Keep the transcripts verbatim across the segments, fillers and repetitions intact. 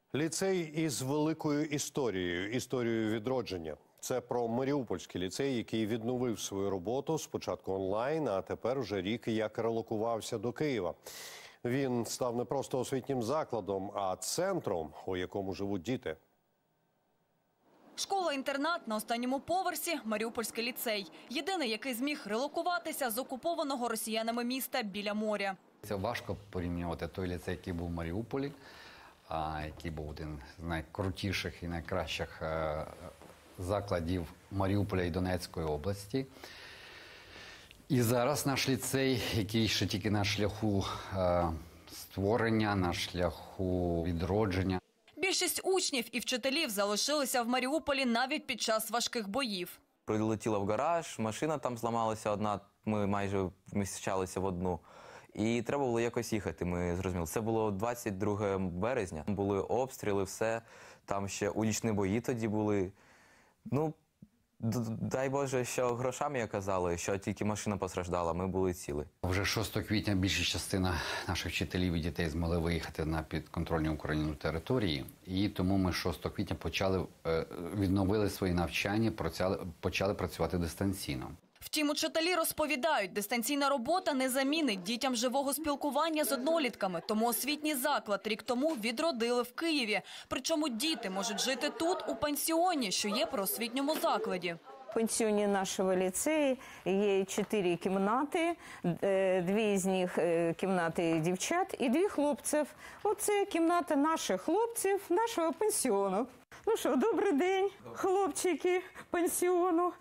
Ліцей із великою історією, історією відродження. Це про Маріупольський ліцей, який відновив свою роботу спочатку онлайн, а тепер вже рік як релокувався до Києва. Він став не просто освітнім закладом, а центром, у якому живуть діти. Школа-інтернат на останньому поверсі – Маріупольський ліцей. Єдиний, який зміг релокуватися з окупованого росіянами міста біля моря. Це важко порівнювати той ліцей, який був в Маріуполі, який був один з найкрутіших і найкращих закладів Маріуполя і Донецької області. І зараз наш ліцей, який ще тільки на шляху створення, на шляху відродження. Більшість учнів і вчителів залишилися в Маріуполі навіть під час важких боїв. Прилетіла в гараж, машина там зламалася одна, ми майже вміщалися в одну. І треба було якось їхати, ми зрозуміли. Це було двадцять друге березня. Були обстріли, все. Там ще улічні бої тоді були. Ну, дай Боже, що грошами казали, що тільки машина постраждала, ми були ціли. Вже шостого квітня більша частина наших вчителів і дітей змогли виїхати на підконтрольні Україні території. І тому ми шостого квітня почали, відновили свої навчання, почали працювати дистанційно. Втім, учителі розповідають, дистанційна робота не замінить дітям живого спілкування з однолітками. Тому освітній заклад рік тому відродили в Києві. Причому діти можуть жити тут, у пансіоні, що є при освітньому закладі. В пансіоні нашого ліцею є чотири кімнати, дві з них кімнати дівчат і дві хлопців. Оце кімната наших хлопців, нашого пансіону. Ну що, добрий день, хлопчики пансіону.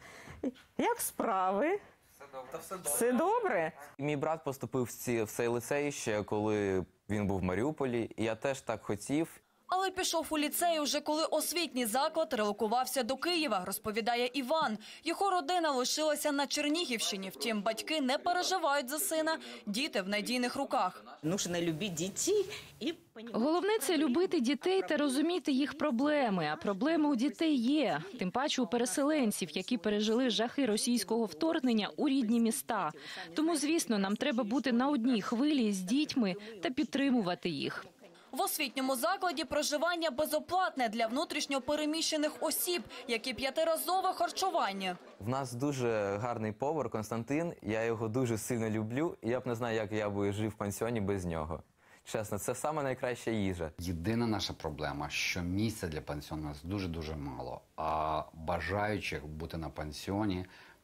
Як справи? Все добре. Все добре? Мій брат поступив в, ці, в цей ліцей ще коли він був в Маріуполі, і я теж так хотів. Але пішов у ліцей уже коли освітній заклад релокувався до Києва, розповідає Іван. Його родина лишилася на Чернігівщині, втім батьки не переживають за сина, діти в надійних руках. Нужно любити дітей і Головне – це любити дітей та розуміти їх проблеми. А проблеми у дітей є. Тим паче у переселенців, які пережили жахи російського вторгнення у рідні міста. Тому, звісно, нам треба бути на одній хвилі з дітьми та підтримувати їх. В освітньому закладі проживання безоплатне для внутрішньо переміщених осіб, як і п'ятиразове харчування. В нас дуже гарний повар Константин, я його дуже сильно люблю, і я б не знаю, як я би жив в пансіоні без нього. Чесно, це саме найкраща їжа. Єдина наша проблема, що місця для пансіону у нас дуже-дуже мало, а бажаючих бути на пансіоні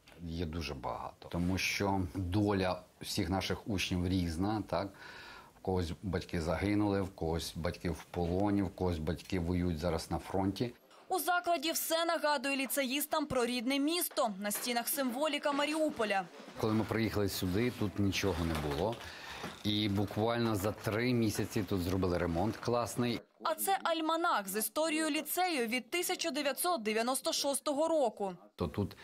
є дуже багато. Тому що доля всіх наших учнів різна, так? В когось батьки загинули, в когось батьки в полоні, в когось батьки воюють зараз на фронті. У закладі все нагадує ліцеїстам про рідне місто. На стінах символіка Маріуполя. Коли ми приїхали сюди, тут нічого не було. І буквально за три місяці тут зробили ремонт класний. А це альманах з історією ліцею від тисяча дев'ятсот дев'яносто шостого року. То тут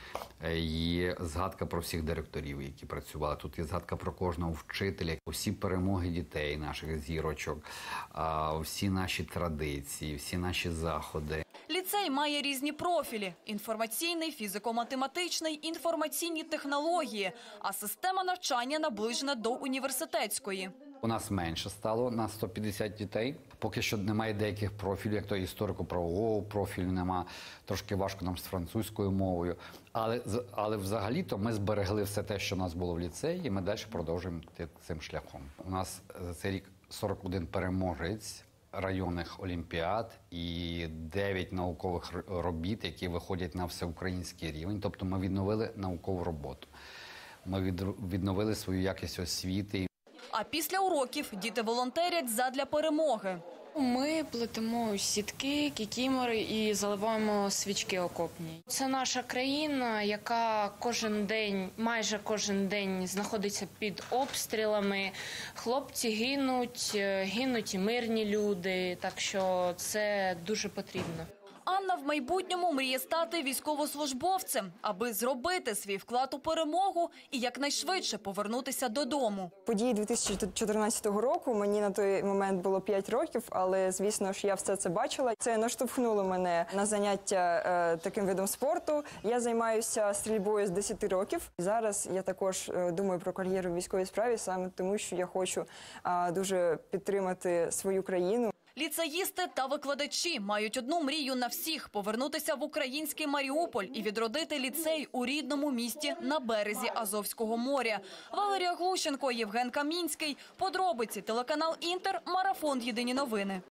є згадка про всіх директорів, які працювали. Тут є згадка про кожного вчителя, усі перемоги дітей, наших зірочок, всі наші традиції, всі наші заходи. Ліцей має різні профілі – інформаційний, фізико-математичний, інформаційні технології, а система навчання наближена до університетської. У нас менше стало на сто п'ятдесят дітей. Поки що немає деяких профілів, як то історико-правового профілю нема. Трошки важко нам з французькою мовою. Але, але взагалі-то ми зберегли все те, що у нас було в ліцеї, і ми далі продовжуємо цим шляхом. У нас за цей рік сорок один переможець районних олімпіад і дев'ять наукових робіт, які виходять на всеукраїнський рівень. Тобто ми відновили наукову роботу. Ми відновили свою якість освіти. А після уроків діти волонтерять задля перемоги. Ми плетемо сітки, кікімори і заливаємо свічки окопні. Це наша країна, яка кожен день, майже кожен день знаходиться під обстрілами. Хлопці гинуть, гинуть і мирні люди, так що це дуже потрібно. Анна в майбутньому мріє стати військовослужбовцем, аби зробити свій вклад у перемогу і якнайшвидше повернутися додому. Події дві тисячі чотирнадцятого року, мені на той момент було п'ять років, але, звісно ж, я все це бачила. Це наштовхнуло мене на заняття е, таким видом спорту. Я займаюся стрільбою з десяти років. Зараз я також е, думаю про кар'єру в військовій справі, саме тому, що я хочу е, дуже підтримати свою країну. Ліцеїсти та викладачі мають одну мрію на всіх – повернутися в український Маріуполь і відродити ліцей у рідному місті на березі Азовського моря. Валерія Глущенко, Євген Камінський. Подробиці, телеканал «Інтер», марафон «Єдині новини».